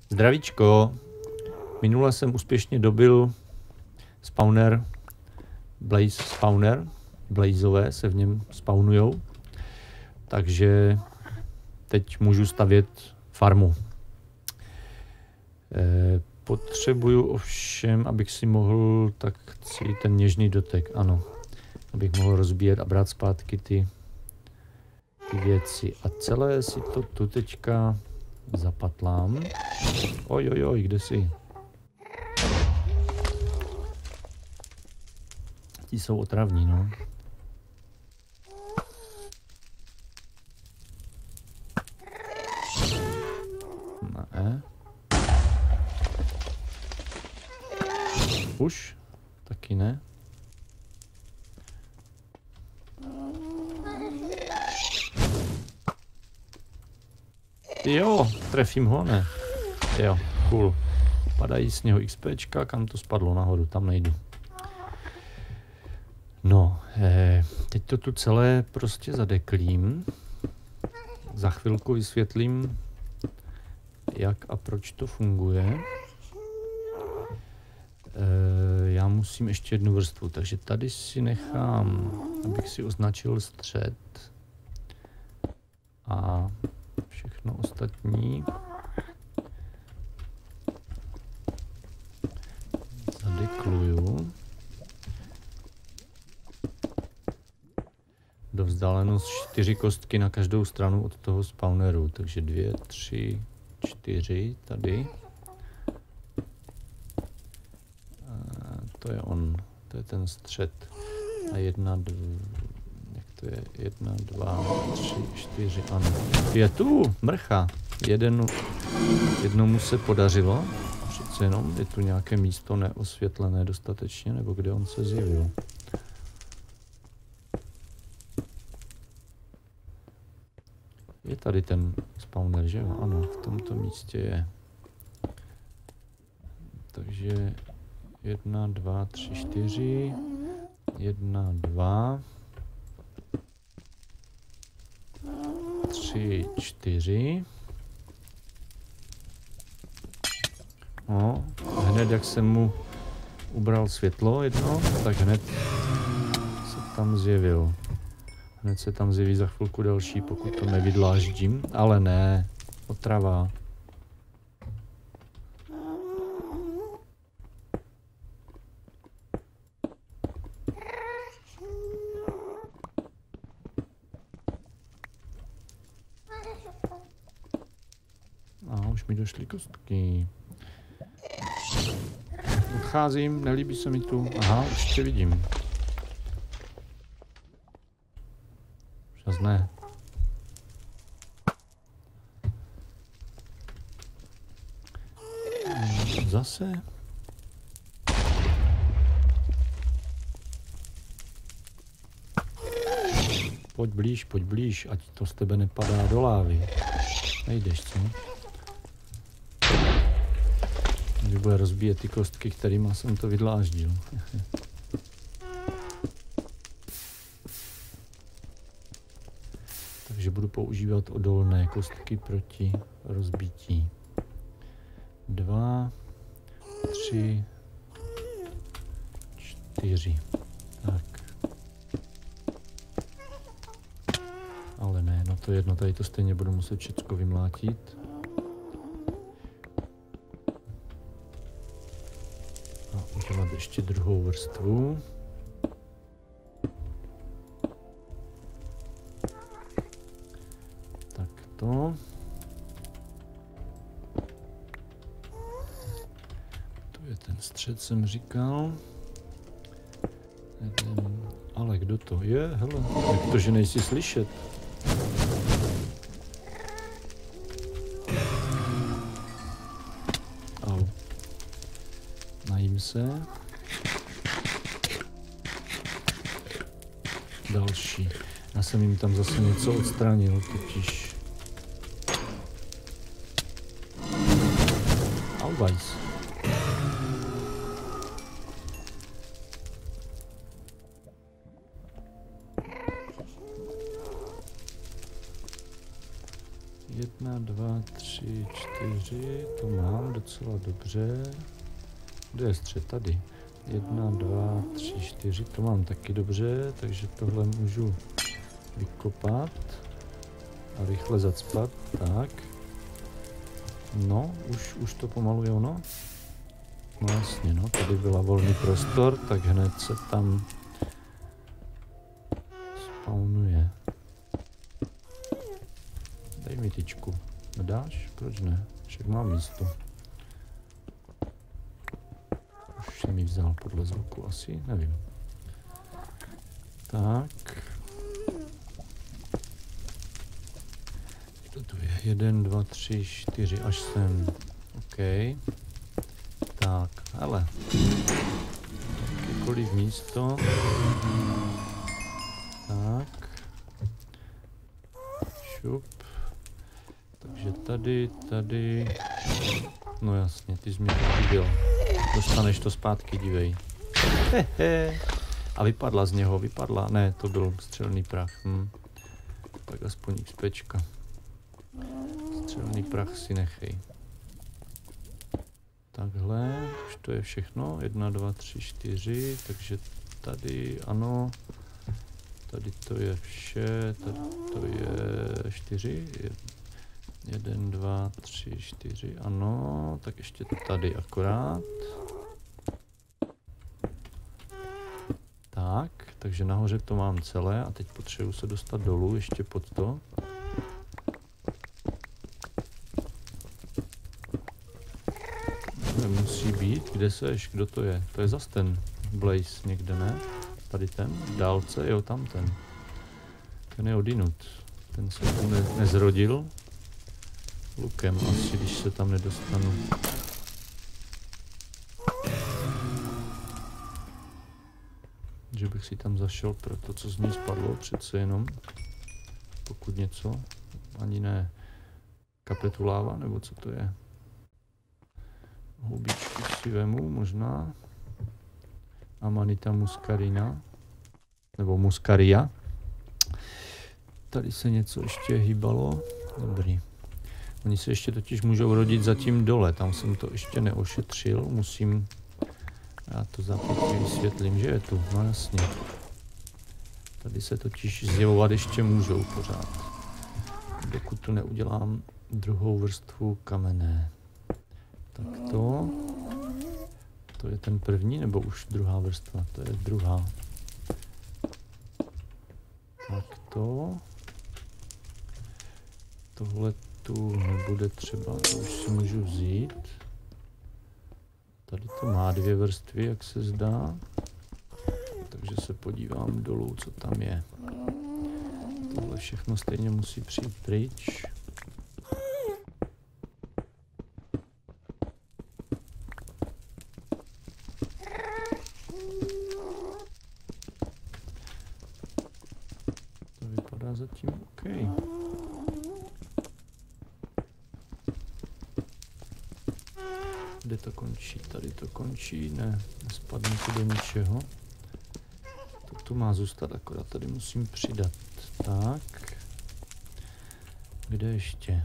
Zdravíčko. Minule jsem úspěšně dobil spawner, blaze spawner. Blazové se v něm spawnujou. Takže teď můžu stavět farmu. Potřebuju ovšem, abych si mohl, tak chci ten něžný dotek, ano. Abych mohl rozbíjet a brát zpátky ty věci. A celé si to tu teďka zapatlám. Oj, kde jsi? Ti jsou otravní, no. Ne. Už? Taky ne. Jo, trefím ho, ne? Jo, cool. Padají z něho XPčka, kam to spadlo nahoru, tam nejdu. No, teď to tu celé prostě zadeklím. Za chvilku vysvětlím, jak a proč to funguje. Já musím ještě jednu vrstvu, takže tady si nechám, abych si označil střed a všechno ostatní zadekluju do vzdálenost 4 kostky na každou stranu od toho spawneru, takže 2, 3, 4 tady. To je on, to je ten střed. A 1, 2, jak to je? 1, 2, 3, 4, ano. 5, mrcha. Jednomu se podařilo. Přece jenom je tu nějaké místo neosvětlené dostatečně, nebo kde on se zjevil. Je tady ten spawner, že jo? Ano, v tomto místě je. Takže 1, 2, 3, 4, 1, 2, 3, 4. No, hned jak jsem mu ubral světlo jedno, tak hned se tam zjevil. Hned se tam zjeví za chvilku další, pokud to nevydláždím, ale ne, otrava. A už mi došly kostky. Odcházím, nelíbí se mi tu. Aha, už tě vidím. Všas ne. Zase. Pojď blíž, ať to z tebe nepadá do lávy. Nejdeš, co? Když bude rozbíjet ty kostky, kterýma jsem to vydláždil. Takže budu používat odolné kostky proti rozbití. 2, 3, 4. Tak. Ale ne, no to jedno, tady to stejně budu muset všecko vymlátit. A udělat ještě druhou vrstvu. Tak to. To je ten střed, jsem říkal. Ale kdo to je? Hele, jak to, že nejsi slyšet? Au. Najím se. Další. Já jsem jim tam zase něco odstranil, totiž. Auweis. Jedna, dva, tři, 4, to mám docela dobře. Kde je střed? Tady. 1, 2, 3, 4, to mám taky dobře, takže tohle můžu vykopat a rychle zacpat, tak. No, už to pomalu je ono. No jasně, no, tady byla volný prostor, tak hned se tam spawnuje. Dej mi tyčku. Nedáš? Proč ne? Však mám místo. Už jsem ji vzal podle zvuku asi, nevím. Tak. To je 1, 2, 3, 4, až sem. OK. Tak, hele. Jakékoliv místo. Tak. Šup. Takže tady. No jasně, ty jsi mi to viděl. Dostaneš to zpátky, dívej. Hehe. A vypadla z něho, ne, to byl střelný prach. Tak aspoň XPčka. Střelný prach si nechej. Takhle, už to je všechno. 1, 2, 3, 4, takže tady ano. Tady to je vše, tady to je 4. 1, 2, 3, 4, ano. Tak ještě tady akorát. Tak, takže nahoře to mám celé a teď potřebuji se dostat dolů ještě pod to. Musí být, kde seš, kdo to je? To je zas ten Blaze někde, ne? Tady ten, v dálce, jo, tam ten. Ten je odinut. Ten se tu nezrodil. Lukem asi, když se tam nedostanu. Že bych si tam zašel pro to, co z ní spadlo, přece jenom. Pokud něco, ani ne kapituláva, nebo co to je. Houbičky si vemu, možná. Amanita muscarina. Nebo muscaria. Tady se něco ještě hýbalo. Dobrý. Oni se ještě totiž můžou rodit zatím dole. Tam jsem to ještě neošetřil. Musím... Já to zápětně vysvětlím, že je tu. No jasně. Tady se totiž zjevovat ještě můžou pořád. Dokud tu neudělám druhou vrstvu kamenné. Tak to. To je ten první, nebo už druhá vrstva? To je druhá. Tak to. Tohle tu nebude třeba, to už si můžu vzít. Tady to má 2 vrstvy, jak se zdá. Takže se podívám dolů, co tam je. Tohle všechno stejně musí přijít pryč. To vypadá zatím OK. Kde to končí? Tady to končí, ne, nespadne to do ničeho. To tu má zůstat, akorát tady musím přidat. Tak. Kde ještě?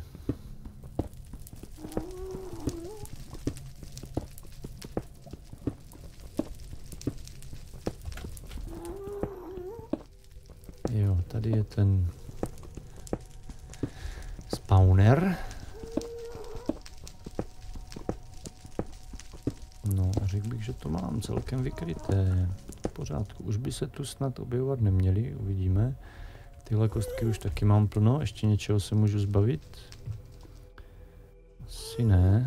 Jo, tady je ten spawner. No, řekl bych, že to mám celkem vykryté. V pořádku, už by se tu snad objevovat neměli, uvidíme. Tyhle kostky už taky mám plno, ještě něčeho se můžu zbavit? Asi ne.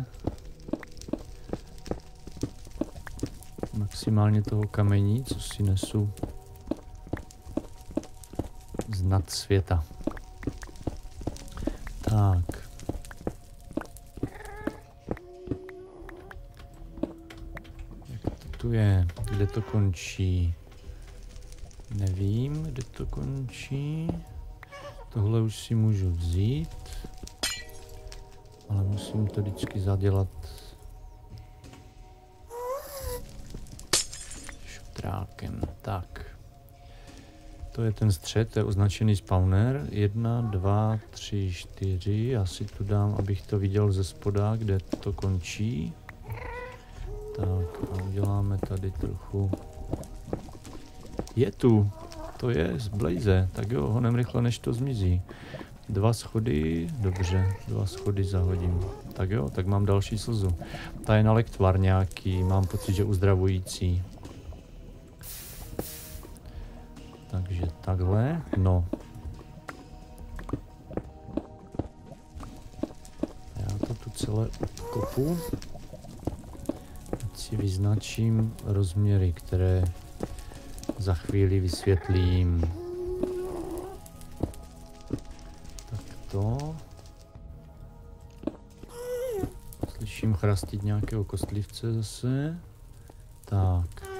Maximálně toho kamení, co si nesu z nad světa. Tak. Jak to tu je? Kde to končí? Nevím, kde to končí. Tohle už si můžu vzít. Ale musím to vždycky zadělat šutrákem. Tak. To je ten střed, to je označený spawner. 1, 2, 3, 4. Já si tu dám, abych to viděl ze spoda, kde to končí. Tak a uděláme tady trochu. Je tu! To je z Blaze. Tak jo, honem rychle, než to zmizí. 2 schody, dobře, 2 schody zahodím. Tak jo, tak mám další slzu. Ta je na lektvar nějaký, mám pocit, že uzdravující. Takže takhle, no. Já to tu celé kopu. Teď si vyznačím rozměry, které za chvíli vysvětlím. Tak to. Slyším chrastit nějakého kostlivce zase. Tak.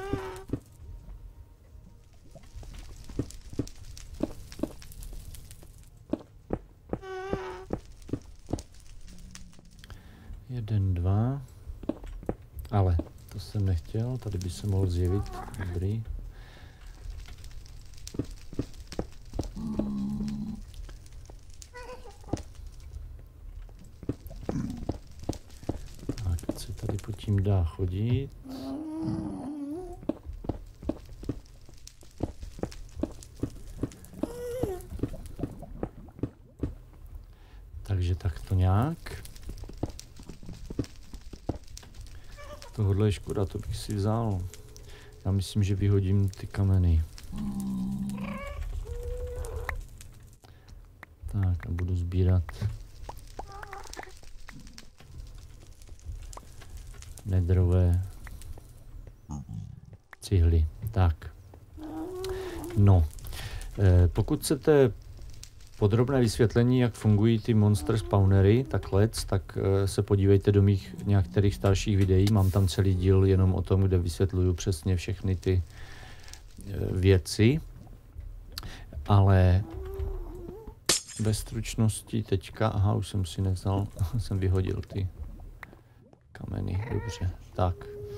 Jeden, dva. Ale to jsem nechtěl, tady by se mohl zjevit. Dobrý. Tak, ať se tady pod tím dá chodit. Takže tak to nějak. Tohle je škoda, to bych si vzal. Já myslím, že vyhodím ty kameny. Tak a budu sbírat nedrové cihly. Tak. No. Pokud chcete podrobné vysvětlení, jak fungují ty monster spawnery, tak se podívejte do mých některých starších videí. Mám tam celý díl jenom o tom, kde vysvětluju přesně všechny ty věci. Ale ve stručnosti teďka, aha, už jsem si nevzal, jsem vyhodil ty kameny, dobře. Tak.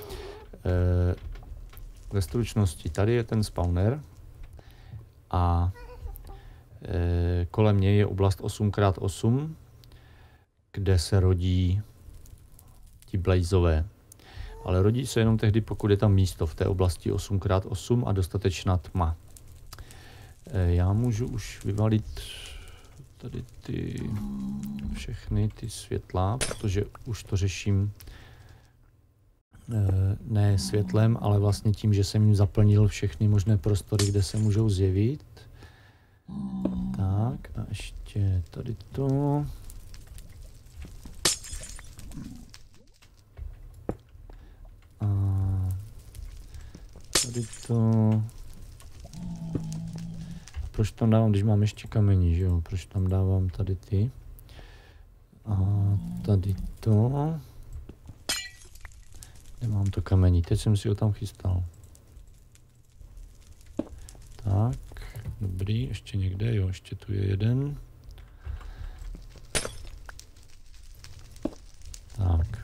Ve stručnosti, tady je ten spawner a kolem něj je oblast 8x8, kde se rodí ti blazové. Ale rodí se jenom tehdy, pokud je tam místo v té oblasti 8x8 a dostatečná tma. Já můžu už vyvalit tady ty všechny ty světla, protože už to řeším ne světlem, ale vlastně tím, že jsem jim zaplnil všechny možné prostory, kde se můžou zjevit. Tak a ještě tady to. A tady to. Proč tam dávám, když mám ještě kamení, že jo? Proč tam dávám tady ty? A tady to. Nemám to kamení, teď jsem si ho tam chystal. Tak. Dobrý, ještě někde, jo, ještě tu je jeden. Tak.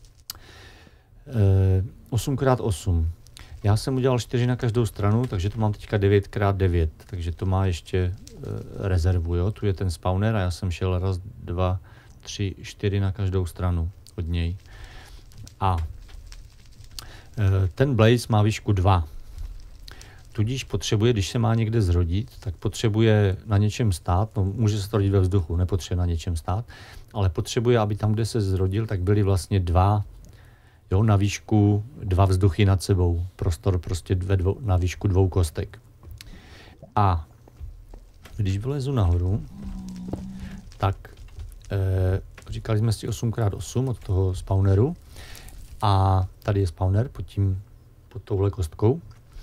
8x8. Já jsem udělal 4 na každou stranu, takže to mám teďka 9x9, takže to má ještě rezervu, jo. Tu je ten spawner a já jsem šel 1, 2, 3, 4 na každou stranu od něj. A ten blaze má výšku 2. Tudíž potřebuje, když se má někde zrodit, tak potřebuje na něčem stát, no může se to rodit ve vzduchu, nepotřebuje na něčem stát, ale potřebuje, aby tam, kde se zrodil, tak byly vlastně 2, jo, na výšku 2 vzduchy nad sebou, prostor prostě na výšku 2 kostek. A když vylezu nahoru, tak říkali jsme si 8x8 od toho spawneru a tady je spawner pod touhle kostkou.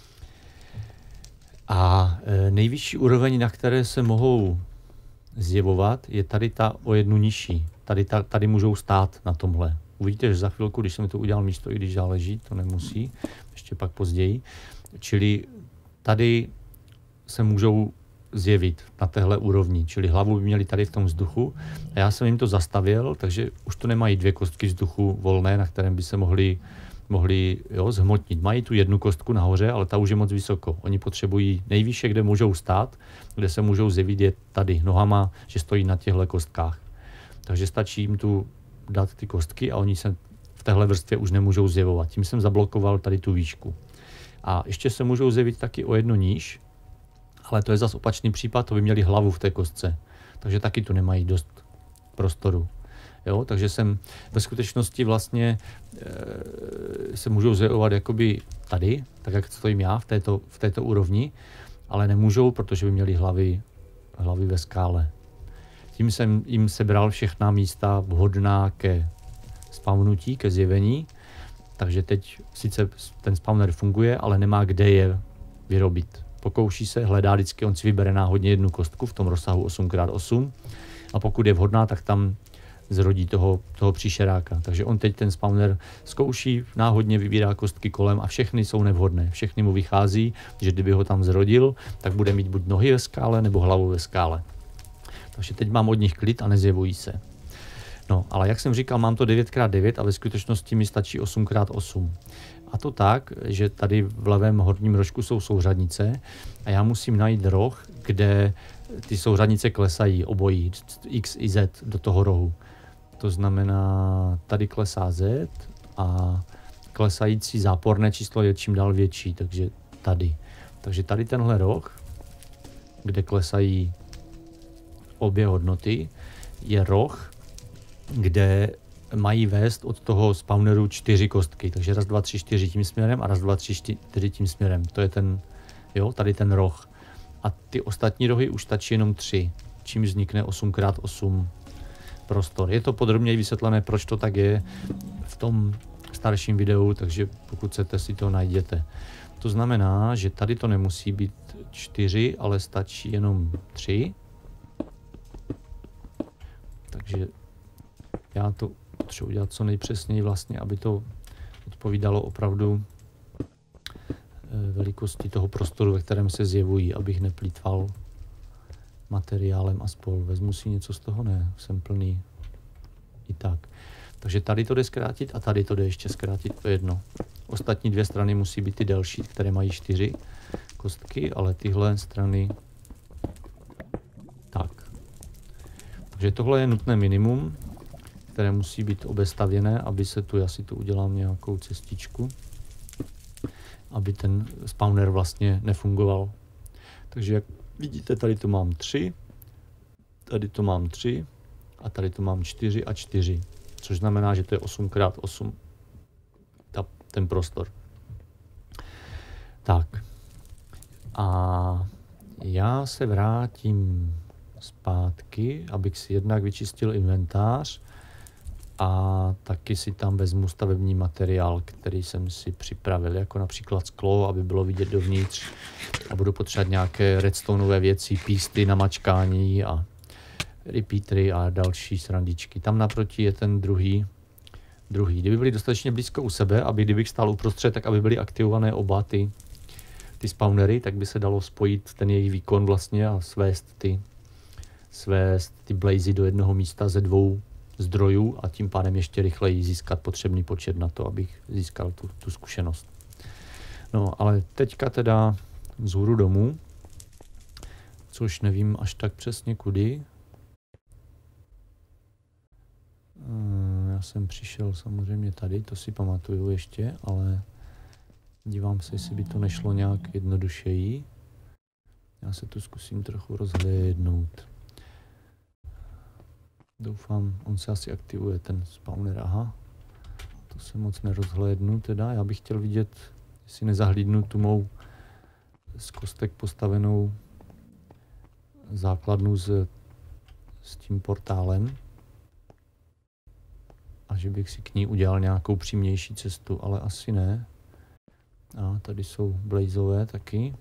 A nejvyšší úroveň, na které se mohou zjevovat, je tady ta o jednu nižší. Tady můžou stát na tomhle. Uvidíte, že za chvilku, když jsem to udělal místo, i když záleží, to nemusí, ještě pak později. Čili tady se můžou zjevit na téhle úrovni, čili hlavu by měli tady v tom vzduchu. A já jsem jim to zastavil, takže už to nemají 2 kostky vzduchu volné, na kterém by se mohli mohli zhmotnit. Mají tu jednu kostku nahoře, ale ta už je moc vysoko. Oni potřebují nejvýše, kde můžou stát, kde se můžou zjevit, je tady nohama, že stojí na těchto kostkách. Takže stačí jim tu dát ty kostky a oni se v téhle vrstvě už nemůžou zjevovat. Tím jsem zablokoval tady tu výšku. A ještě se můžou zjevit taky o jedno níž, ale to je zas opačný případ, to by měli hlavu v té kostce. Takže taky tu nemají dost prostoru. Jo, takže jsem ve skutečnosti vlastně se můžou zjevovat jakoby tady, tak jak stojím já v této úrovni, ale nemůžou, protože by měli hlavy ve skále. Tím jsem jim sebral všechna místa vhodná ke spawnutí, ke zjevení, takže teď sice ten spawner funguje, ale nemá kde je vyrobit. Pokouší se, hledá vždycky, on si vybere náhodně jednu kostku v tom rozsahu 8x8 a pokud je vhodná, tak tam zrodí toho příšeráka. Takže on teď ten spawner zkouší, náhodně vybírá kostky kolem a všechny jsou nevhodné. Všechny mu vychází, že kdyby ho tam zrodil, tak bude mít buď nohy ve skále nebo hlavu ve skále. Takže teď mám od nich klid a nezjevují se. No, ale jak jsem říkal, mám to 9x9 a ve skutečnosti mi stačí 8x8. A to tak, že tady v levém horním rožku jsou souřadnice a já musím najít roh, kde ty souřadnice klesají obojí, X i Z do toho rohu. To znamená, tady klesá Z a klesající záporné číslo je čím dál větší, takže tady. Takže tady tenhle roh, kde klesají obě hodnoty, je roh, kde mají vést od toho spawneru 4 kostky. Takže raz, 2, 3, 4 tím směrem a raz, 2, 3, 4 tím směrem. To je ten, tady ten roh. A ty ostatní rohy už stačí jenom 3, čím vznikne 8x8 prostor. Je to podrobněji vysvětlené, proč to tak je v tom starším videu, takže pokud chcete, si to najděte. To znamená, že tady to nemusí být 4, ale stačí jenom 3. Takže já to potřebuji udělat co nejpřesněji vlastně, aby to odpovídalo opravdu velikosti toho prostoru, ve kterém se zjevují, abych neplýtval materiálem a spol. Vezmu si něco z toho? Ne, jsem plný. I tak. Takže tady to jde zkrátit a tady to jde ještě zkrátit to jedno. Ostatní dvě strany musí být ty delší, které mají 4 kostky, ale tyhle strany tak. Takže tohle je nutné minimum, které musí být obestavěné, aby se tu, já si tu udělám nějakou cestičku, aby ten spawner vlastně nefungoval. Takže jak vidíte, tady to mám 3, tady to mám 3 a tady to mám 4 a 4, což znamená, že to je 8x8 ten prostor. Tak a já se vrátím zpátky, abych si jednak vyčistil inventář a taky si tam vezmu stavební materiál, který jsem si připravil, jako například sklo, aby bylo vidět dovnitř, a budu potřebovat nějaké redstoneové věci, písty na mačkání a repeatery a další srandičky. Tam naproti je ten druhý. Kdyby byly dostatečně blízko u sebe, kdybych stál uprostřed, tak aby byly aktivované oba ty spawnery, tak by se dalo spojit ten jejich výkon vlastně a svést ty blazy do jednoho místa ze 2 zdrojů a tím pádem ještě rychleji získat potřebný počet na to, abych získal tu zkušenost. No, ale teďka teda vzhůru domů, což nevím až tak přesně kudy. Já jsem přišel samozřejmě tady, to si pamatuju ještě, ale dívám se, jestli by to nešlo nějak jednodušeji. Já se tu zkusím trochu rozhlédnout. Doufám, on se asi aktivuje, ten spawner, aha. To se moc nerozhlédnu teda, já bych chtěl vidět, jestli nezahlídnu tu mou z kostek postavenou základnu s tím portálem. A že bych si k ní udělal nějakou přímější cestu, ale asi ne. A tady jsou blazové taky.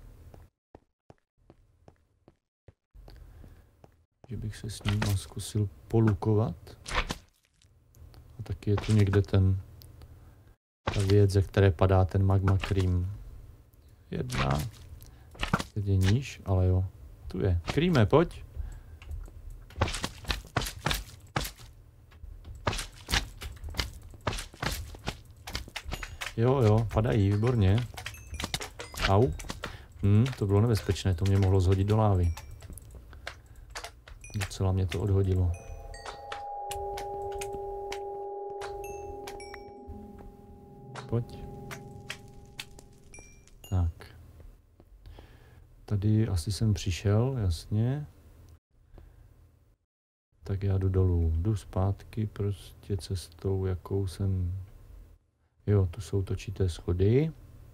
Že bych se s ním zkusil polukovat. A taky je tu někde ta věc, ze které padá ten magma cream. 1. Teď je níž, ale jo. Tu je. Creame, pojď. Jo, padají, výborně. Au. To bylo nebezpečné, to mě mohlo zhodit do lávy. Docela mě to odhodilo. Pojď. Tak. Tady asi jsem přišel, jasně. Tak já jdu dolů. Jdu zpátky prostě cestou, jakou jsem... Jo, tu jsou točité schody.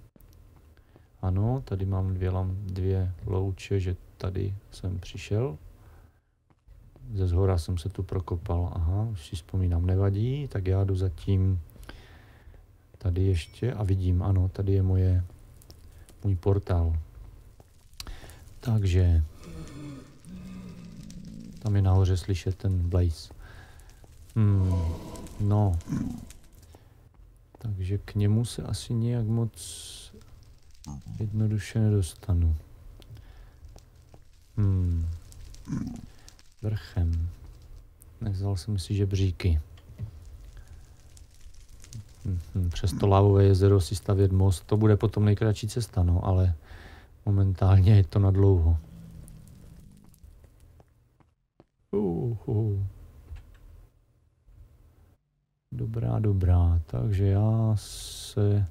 Ano, tady mám dvě louče, že tady jsem přišel. Ze zhora jsem se tu prokopal. Aha, už si vzpomínám, nevadí. Tak já jdu zatím tady ještě a vidím, ano, tady je můj portál. Takže tam je nahoře slyšet ten blaze. No. Takže k němu se asi nějak moc jednoduše nedostanu. Vrchem. Nevzal jsem si žebříky. Přes to lávové jezero si stavět most, to bude potom nejkratší cesta, no, ale momentálně je to na dlouho. Dobrá, takže já se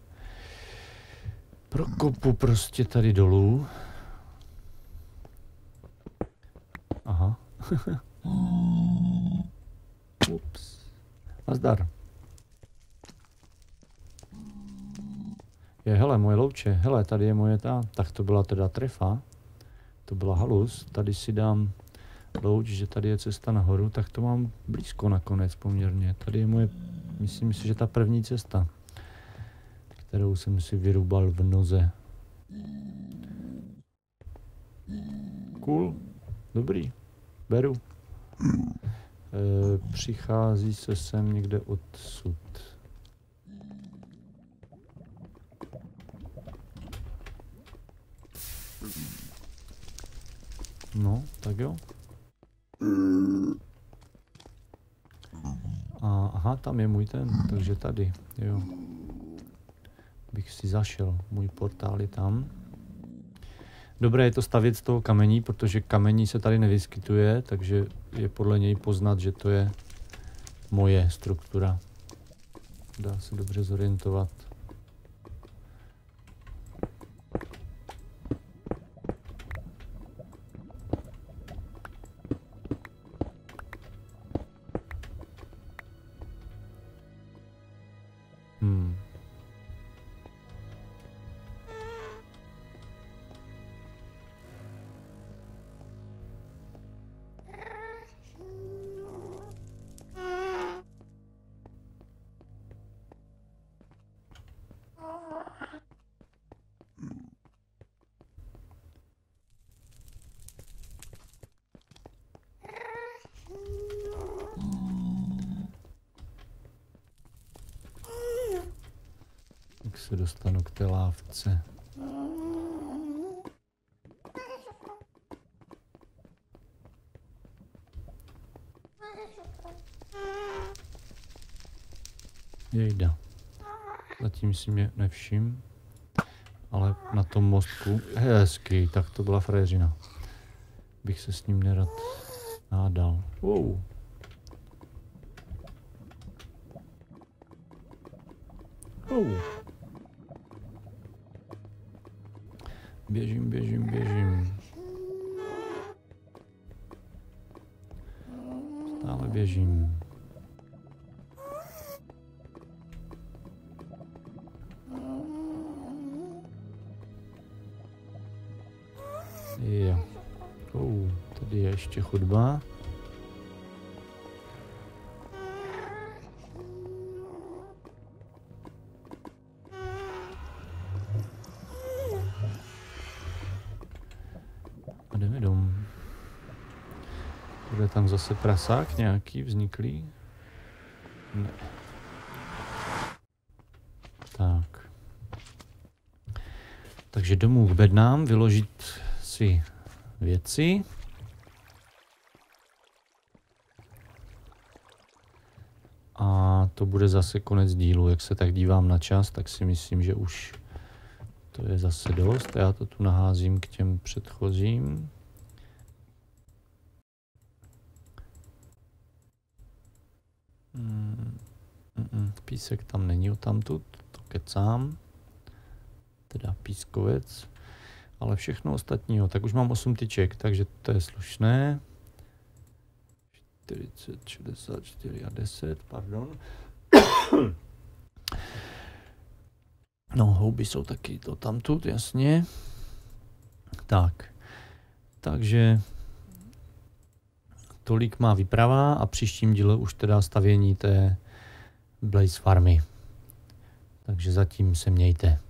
prokopu prostě tady dolů. Aha. Ups. Nazdar. Hele, moje louče, hele, tady je moje tak to byla teda trefa, to byla halus, tady si dám louč, že tady je cesta nahoru, tak to mám blízko nakonec poměrně, tady je moje, myslím si, že ta první cesta, kterou jsem si vyrubal v noze. Cool, dobrý, beru. Přichází se sem někde odsud. No, tak jo. Aha, tam je můj takže tady, jo. Bych si zašel, můj portál je tam. Dobré je to stavět z toho kamení, protože kamení se tady nevyskytuje, takže je podle něj poznat, že to je moje struktura. Dá se dobře zorientovat. Jak se dostanu k té lávce. Jejda. Zatím si mě nevšim. Ale na tom mostku hezky, tak to byla frajeřina. Bych se s ním nerad hádal. Wow. Běžím. Stále běžím. Jo. Tady je ještě chodba. A jdeme domů. Bude tam zase prasák nějaký vzniklý? Ne. Tak. Takže domů k bednám, vyložit si věci. A to bude zase konec dílu. Jak se tak dívám na čas, tak si myslím, že už to je zase dost. Já to tu naházím k těm předchozím. Písek tam není odtamtud, to kecám. Teda pískovec. Ale všechno ostatního. Tak už mám 8 tyček, takže to je slušné. 40, 64 a 10, pardon. No, houby jsou taky to tamtud, jasně. Tak. Takže tolik má výprava a příštím díle už teda stavění té Blaze farmy. Takže zatím se mějte.